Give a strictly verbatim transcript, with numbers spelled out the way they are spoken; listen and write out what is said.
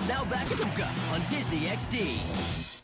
Now back to Pucca on Disney X D.